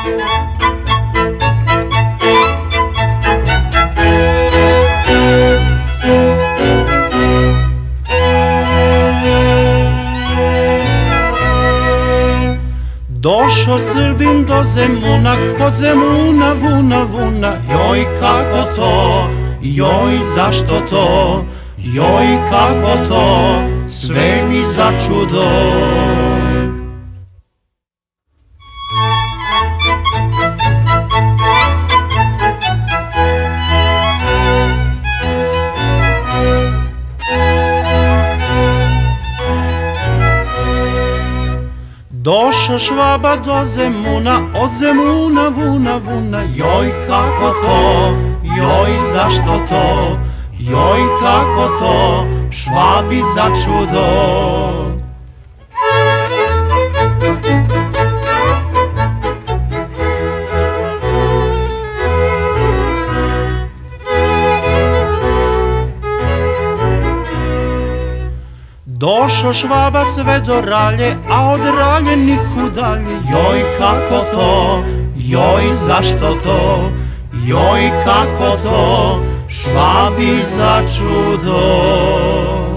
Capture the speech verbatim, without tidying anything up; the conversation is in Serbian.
Došo Srbin do Zemuna, kod Zemuna vuna vuna, joj kako to, joj zašto to, joj kako to, sve mi začudo. Došo Švaba do Zemuna, od Zemuna vuna vuna, joj kako to, joj zašto to, joj kako to, Švabi začudo. Došo Švaba sve do Ralje, a od Ralje nikud dalje, joj kako to, joj zašto to, joj kako to, Švabi začudo.